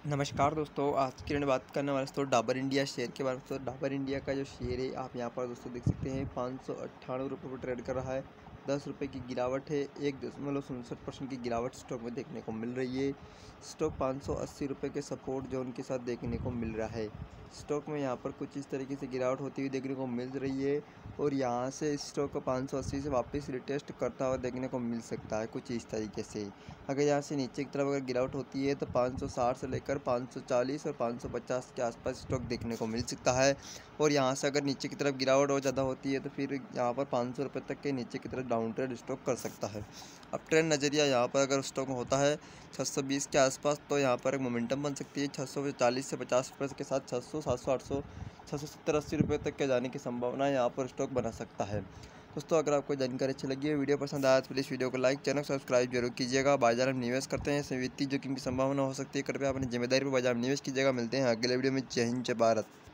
नमस्कार दोस्तों, आज की बात करने वाले दोस्तों डाबर इंडिया शेयर के बारे में। दोस्तों डाबर इंडिया का जो शेयर है आप यहां पर दोस्तों देख सकते हैं 598 रुपये पर ट्रेड कर रहा है। 10 रुपये की गिरावट है। 1.67% की गिरावट स्टॉक में देखने को मिल रही है। स्टॉक 580 रुपये के सपोर्ट जोन के साथ देखने को मिल रहा है। स्टॉक में यहां पर कुछ इस तरीके से गिरावट होती हुई देखने को मिल रही है और यहां से स्टॉक को 580 से वापस रिटेस्ट करता हुआ देखने को मिल सकता है कुछ इस तरीके से। अगर यहाँ से नीचे की तरफ अगर गिरावट होती है तो 560 से लेकर 540 और 550 के आसपास स्टॉक देखने को मिल सकता है। और यहाँ से अगर नीचे की तरफ गिरावट और ज़्यादा होती है तो फिर यहाँ पर 500 रुपये तक के नीचे की तरफ डाउन ट्रेड स्टॉक कर सकता है। अब ट्रेंड नज़रिया यहाँ पर अगर स्टॉक होता है 620 के आसपास तो यहाँ पर एक मोमेंटम बन सकती है। 640 से 50 रुपये के साथ 600, 700, 800, 670, 80 रुपये तक के जाने की संभावना यहाँ पर स्टॉक बना सकता है। दोस्तों अगर आपको जानकारी अच्छी लगी है, वीडियो पसंद आया तो प्लीज़ वीडियो को लाइक, चैनल सब्सक्राइब जरूर कीजिएगा। बाजार में निवेश करते हैं इसमें वित्तीय जोखिम की संभावना हो सकती है, कृपया अपनी जिम्मेदारी पर बाजार में निवेश कीजिएगा। मिलते हैं अगले वीडियो में। जय हिंद, जय भारत।